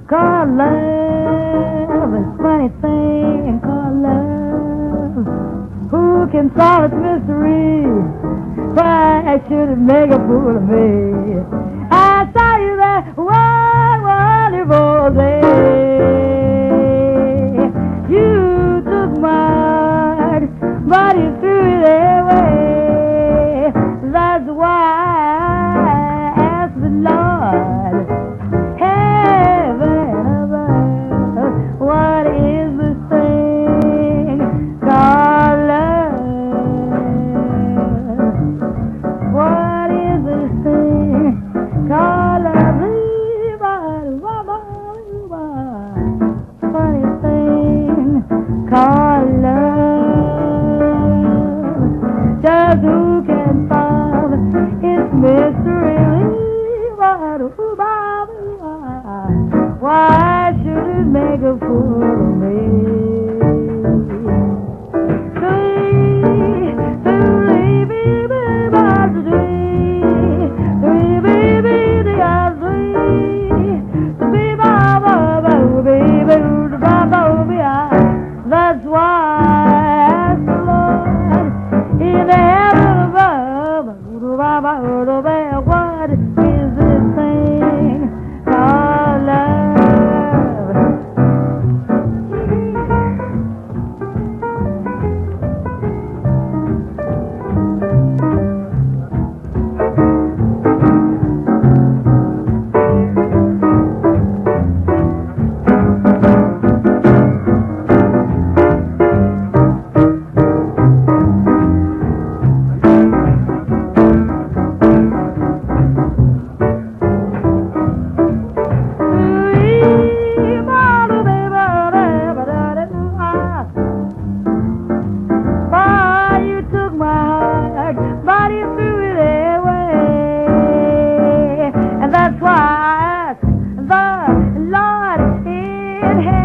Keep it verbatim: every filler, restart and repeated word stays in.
called love, a funny thing called love. Who can solve its mystery? Why should it make a fool of me? I saw you that one wonderful day. You took my heart, but you threw it away. That's why I asked the Lord, heaven above, what is this thing called love? What is this thing called love? Funny thing called love. Just who can solve its mystery? Why should it make a fool of me? Three, three, baby, about three, three, baby, the other three, three, baba, baby, baba, that's why I asked the Lord in the heaven above, what is this thing called love? That's why I asked the Lord in heaven.